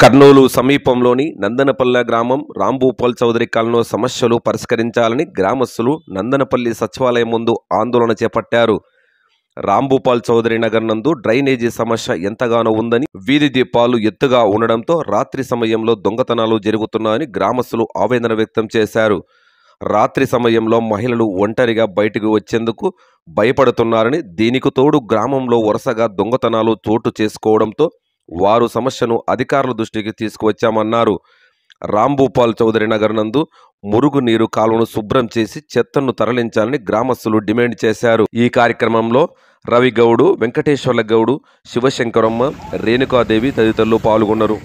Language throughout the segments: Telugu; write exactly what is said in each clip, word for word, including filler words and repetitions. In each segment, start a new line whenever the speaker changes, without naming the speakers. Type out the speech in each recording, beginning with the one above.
కర్నూలు సమీపంలోని నందనపల్లె గ్రామం రాంభూపాల్ చౌదరి కాలనీలో సమస్యలు పరిష్కరించాలని గ్రామస్తులు నందనపల్లి సచివాలయం ముందు ఆందోళన చేపట్టారు. రాంభూపాల్ చౌదరి నగర్ నందు డ్రైనేజీ సమస్య ఎంతగానో ఉందని, వీధి దీపాలు ఎత్తుగా ఉండడంతో రాత్రి సమయంలో దొంగతనాలు జరుగుతున్నాయని గ్రామస్తులు ఆవేదన వ్యక్తం చేశారు. రాత్రి సమయంలో మహిళలు ఒంటరిగా బయటకు వచ్చేందుకు భయపడుతున్నారని, దీనికి తోడు గ్రామంలో వరుసగా దొంగతనాలు చోటు చేసుకోవడంతో వారు సమస్యను అధికారుల దృష్టికి తీసుకువచ్చామన్నారు. రాంభూపాల్ చౌదరి నగర్ నందు మురుగునీరు కాలువను శుభ్రం చేసి చెత్తను తరలించాలని గ్రామస్తులు డిమాండ్ చేశారు. ఈ కార్యక్రమంలో రవిగౌడు, వెంకటేశ్వర్ల గౌడు, శివశంకరమ్మ, రేణుకాదేవి తదితరులు పాల్గొన్నారు.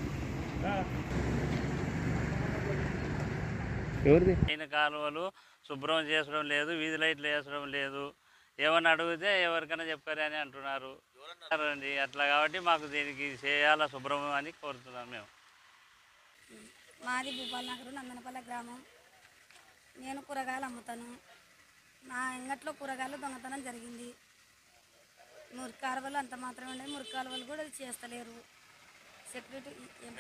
కాలువలు శుభ్రం చేసడం లేదు, వీధి లైట్లు వేసడం లేదు, ఏమన్నా అడిగితే ఎవరికైనా చెప్పారు అని అంటున్నారు అండి. అట్లా కాబట్టి మాకు దీనికి చేయాలా శుభ్రం అని కోరుతున్నాం. మేము
మాది భూపాల్ నగర్ నందనపల్లె గ్రామం. నేను కూరగాయలు అమ్ముతాను. నా అంగట్లో కూరగాయలు దొంగతనం జరిగింది. మురికి కాలువలు అంత మాత్రమే ఉండేది, మురికి కాలువలు కూడా చేస్తలేరు. సెక్యూరిటీ ఏం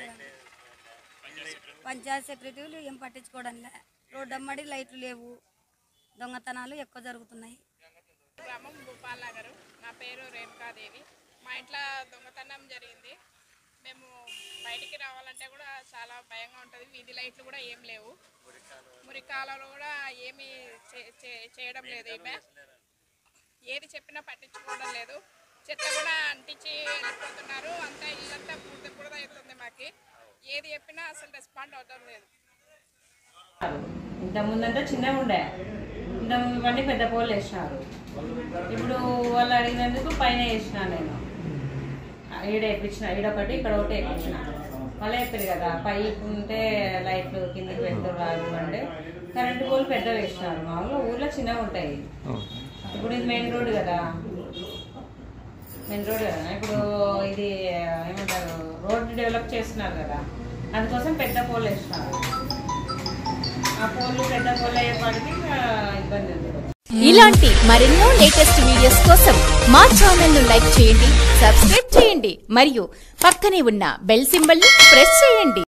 పంచాయతీ సెక్యూరిటీలు ఏం పట్టించుకోవడంలే. రోడ్డు అమ్మడి లైట్లు లేవు, దొంగతనాలు ఎక్కువ జరుగుతున్నాయి.
గ్రామం భూపాల్ నగర్. నా పేరు రేణుకాదేవి. మా ఇంట్లో దొంగతనం జరిగింది. మేము బయటికి రావాలంటే కూడా చాలా భయంగా ఉంటుంది. వీధి లైట్లు కూడా ఏం లేవు, మురికాలలో కూడా ఏమీ చేయడం లేదు. ఈమె ఏది చెప్పినా పట్టించుకోవడం లేదు. చెత్త కూడా అంటించి వెళ్ళిపోతున్నారు. అంతా ఇల్లంతా పూర్తి కూడా అవుతుంది. మాకు ఏది చెప్పినా అసలు రెస్పాండ్ అవడం లేదు.
ఇంతకుముందంతా చిన్నగా ఉండే, ఇంతకుముందు ఇవన్నీ పెద్ద పోలు వేసినారు. ఇప్పుడు వాళ్ళు అడిగినందుకు పైన వేసిన, నేను ఈడ వేయించిన, ఈడొకటి ఇక్కడ ఒకటి వేయించిన. మళ్ళీ చెప్పారు కదా పై ఉంటే లైట్లు కిందకి పెడతారు రాదు అంటే కరెంటు పోలు పెద్ద వేసినారు. మామూలుగా ఊర్లో చిన్నగా ఉంటాయి. ఇప్పుడు ఇది మెయిన్ రోడ్ కదా, మెయిన్ రోడ్ కదా. ఇప్పుడు ఇది ఏమంటారు, రోడ్ డెవలప్ చేస్తున్నారు కదా, అందుకోసం పెద్ద పోలు వేసినారు. ఆ పోలు పెద్ద పోలు అయ్యేపాటికి ఇబ్బంది ఉంది.
ఇలాంటి మరెన్నో లేటెస్ట్ వీడియోస్ కోసం మా ఛానల్ ను లైక్ చేయండి, సబ్స్క్రైబ్ చేయండి మరియు పక్కనే ఉన్న బెల్ సింబల్ ని ప్రెస్ చేయండి.